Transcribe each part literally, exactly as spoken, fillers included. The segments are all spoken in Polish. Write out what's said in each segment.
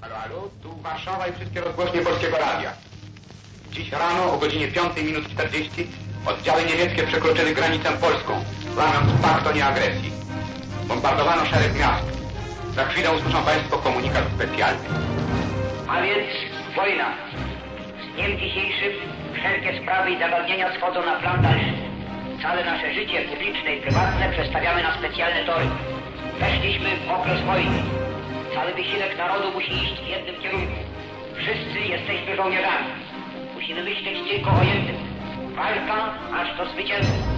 Halo, halo, tu Warszawa i wszystkie rozgłośnie Polskiego Radia. Dziś rano o godzinie piątej minut czterdzieści oddziały niemieckie przekroczyły granicę polską, łamiąc pakt o nieagresji. Bombardowano szereg miast. Za chwilę usłyszą Państwo komunikat specjalny. A więc wojna. Z dniem dzisiejszym wszelkie sprawy i zagadnienia schodzą na plan dalszy. Całe nasze życie publiczne i prywatne przestawiamy na specjalne tory. Weszliśmy w okres wojny. Cały wysiłek narodu musi iść w jednym kierunku. Wszyscy jesteśmy żołnierzami. Musimy myśleć tylko o jednym. Walka aż do zwycięstwa.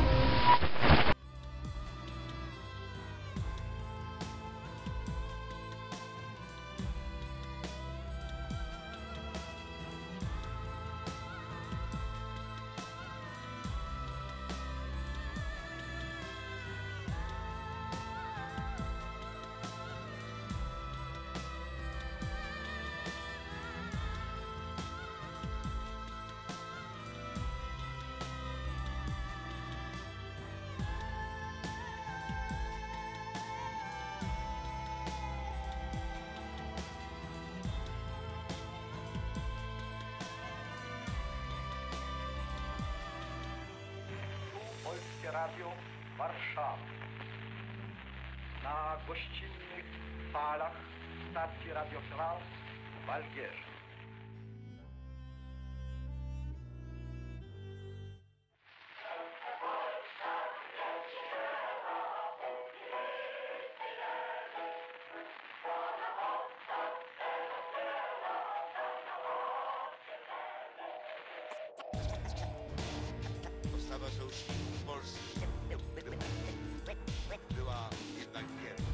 Polskie Radio Warszawa. Na gościnnych falach stacji Radio France w Algierze. Postawa sojuszników Polski była jednak wierna.